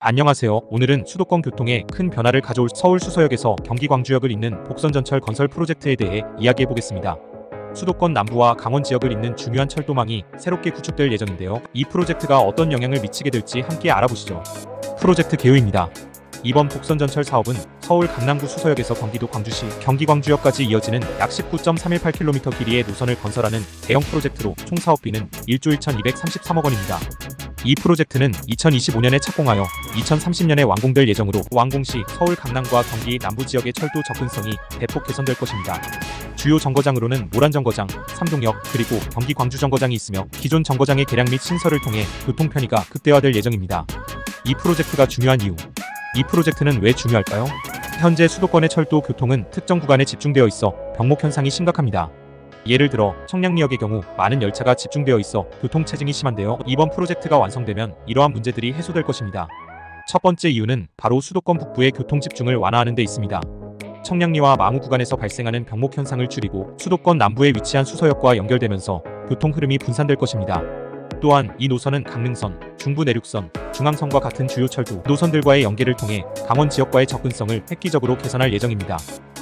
안녕하세요. 오늘은 수도권 교통에 큰 변화를 가져올 서울 수서역에서 경기 광주역을 잇는 복선전철 건설 프로젝트에 대해 이야기해 보겠습니다. 수도권 남부와 강원 지역을 잇는 중요한 철도망이 새롭게 구축될 예정인데요. 이 프로젝트가 어떤 영향을 미치게 될지 함께 알아보시죠. 프로젝트 개요입니다. 이번 복선전철 사업은 서울 강남구 수서역에서 경기도 광주시 경기 광주역까지 이어지는 약 19.318km 길이의 노선을 건설하는 대형 프로젝트로 총 사업비는 1조 1,233억 원입니다. 이 프로젝트는 2025년에 착공하여 2030년에 완공될 예정으로 완공 시 서울 강남과 경기 남부 지역의 철도 접근성이 대폭 개선될 것입니다. 주요 정거장으로는 모란정거장, 삼동역, 그리고 경기 광주정거장이 있으며 기존 정거장의 개량 및 신설을 통해 교통 편의가 극대화될 예정입니다. 이 프로젝트가 중요한 이유. 이 프로젝트는 왜 중요할까요? 현재 수도권의 철도 교통은 특정 구간에 집중되어 있어 병목 현상이 심각합니다. 예를 들어 청량리역의 경우 많은 열차가 집중되어 있어 교통체증이 심한데요. 이번 프로젝트가 완성되면 이러한 문제들이 해소될 것입니다. 첫 번째 이유는 바로 수도권 북부의 교통 집중을 완화하는 데 있습니다. 청량리와 망우 구간에서 발생하는 병목 현상을 줄이고 수도권 남부에 위치한 수서역과 연결되면서 교통 흐름이 분산될 것입니다. 또한 이 노선은 강릉선, 중부내륙선, 중앙선과 같은 주요 철도 노선들과의 연계를 통해 강원 지역과의 접근성을 획기적으로 개선할 예정입니다.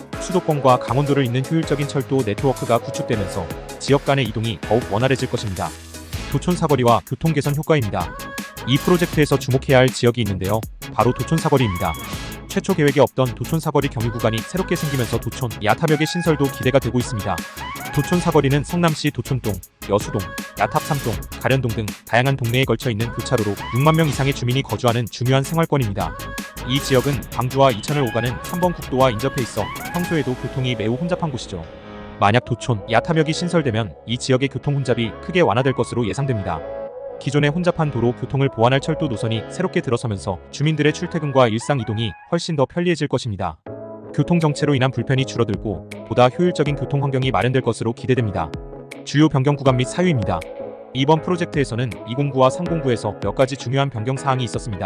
수도권과 강원도를 잇는 효율적인 철도 네트워크가 구축되면서 지역 간의 이동이 더욱 원활해질 것입니다. 도촌 사거리와 교통 개선 효과입니다. 이 프로젝트에서 주목해야 할 지역이 있는데요. 바로 도촌 사거리입니다. 최초 계획에 없던 도촌 사거리 경유 구간이 새롭게 생기면서 도촌, 야탑역의 신설도 기대가 되고 있습니다. 도촌 사거리는 성남시 도촌동, 여수동, 야탑 3동, 가련동 등 다양한 동네에 걸쳐 있는 교차로로 6만 명 이상의 주민이 거주하는 중요한 생활권입니다. 이 지역은 광주와 이천을 오가는 3번 국도와 인접해 있어 평소에도 교통이 매우 혼잡한 곳이죠. 만약 도촌, 야탑역이 신설되면 이 지역의 교통 혼잡이 크게 완화될 것으로 예상됩니다. 기존의 혼잡한 도로 교통을 보완할 철도 노선이 새롭게 들어서면서 주민들의 출퇴근과 일상 이동이 훨씬 더 편리해질 것입니다. 교통 정체로 인한 불편이 줄어들고 보다 효율적인 교통 환경이 마련될 것으로 기대됩니다. 주요 변경 구간 및 사유입니다. 이번 프로젝트에서는 209와 309에서 몇 가지 중요한 변경 사항이 있었습니다.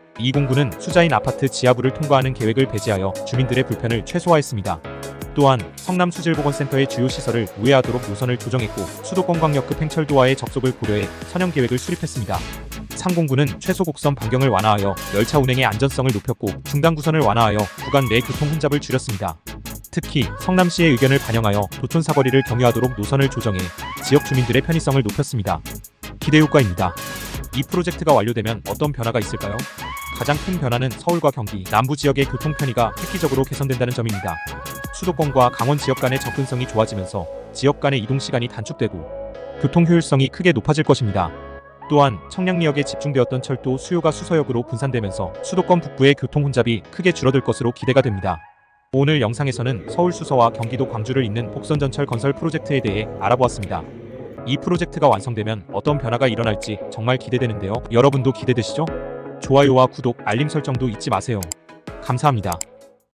209는 수자인 아파트 지하부를 통과하는 계획을 배제하여 주민들의 불편을 최소화했습니다. 또한 성남수질보건센터의 주요 시설을 우회하도록 노선을 조정했고 수도권광역급 행철도와의 접속을 고려해 선형 계획을 수립했습니다. 309는 최소 곡선 반경을 완화하여 열차 운행의 안전성을 높였고 중단 구선을 완화하여 구간 내 교통 혼잡을 줄였습니다. 특히 성남시의 의견을 반영하여 도촌 사거리를 경유하도록 노선을 조정해 지역 주민들의 편의성을 높였습니다. 기대 효과입니다. 이 프로젝트가 완료되면 어떤 변화가 있을까요? 가장 큰 변화는 서울과 경기, 남부 지역의 교통 편의가 획기적으로 개선된다는 점입니다. 수도권과 강원 지역 간의 접근성이 좋아지면서 지역 간의 이동 시간이 단축되고 교통 효율성이 크게 높아질 것입니다. 또한 청량리역에 집중되었던 철도 수요가 수서역으로 분산되면서 수도권 북부의 교통 혼잡이 크게 줄어들 것으로 기대가 됩니다. 오늘 영상에서는 서울 수서와 경기도 광주를 잇는 복선전철 건설 프로젝트에 대해 알아보았습니다. 이 프로젝트가 완성되면 어떤 변화가 일어날지 정말 기대되는데요. 여러분도 기대되시죠? 좋아요와 구독, 알림 설정도 잊지 마세요. 감사합니다.